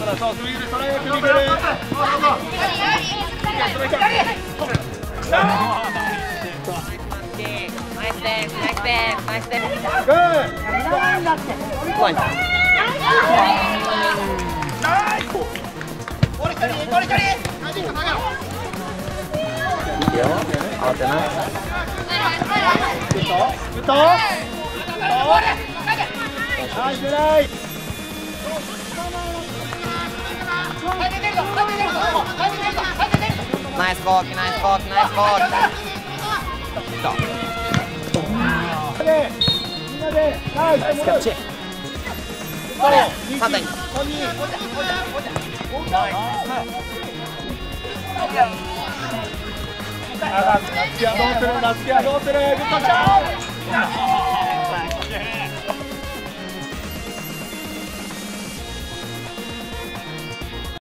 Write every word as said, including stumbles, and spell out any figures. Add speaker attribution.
Speaker 1: からそう、スリーでトライアクリグル。
Speaker 2: ナイスです、ナイスです、ナイスです。
Speaker 1: グー。
Speaker 2: 怖いな。いいよ、慌てない。
Speaker 1: グッド。グッド。ナイスナイス。
Speaker 2: ナイス攻撃、ナイス攻撃、ナイス攻撃。
Speaker 1: みんなでナイス
Speaker 2: ナイスキャッチ。さん対に。
Speaker 1: 夏希はどうする？夏希はどうする？グッドショット。